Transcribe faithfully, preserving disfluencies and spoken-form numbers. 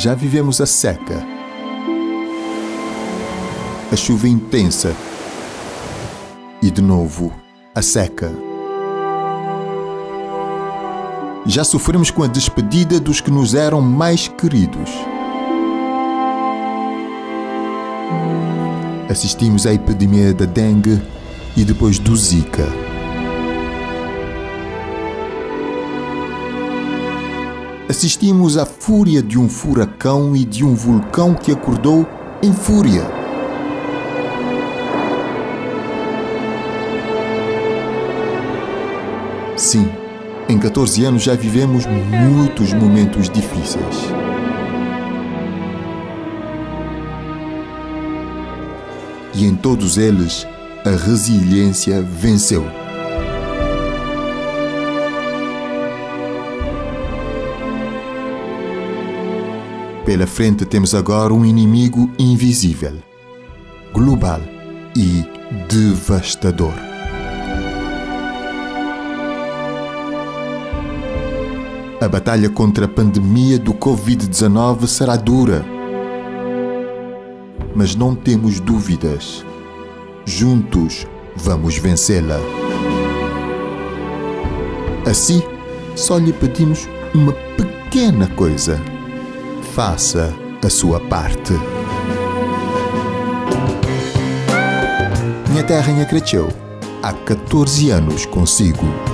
Já vivemos a seca, a chuva intensa e, de novo, a seca. Já sofremos com a despedida dos que nos eram mais queridos. Assistimos à epidemia da dengue e depois do Zika. Assistimos à fúria de um furacão e de um vulcão que acordou em fúria. Sim, em catorze anos já vivemos muitos momentos difíceis. E em todos eles, a resiliência venceu. Pela frente temos agora um inimigo invisível, global e devastador. A batalha contra a pandemia do covid dezenove será dura. Mas não temos dúvidas. Juntos vamos vencê-la. Assim, só lhe pedimos uma pequena coisa. Faça a sua parte. Minha terra cresceu há catorze anos consigo.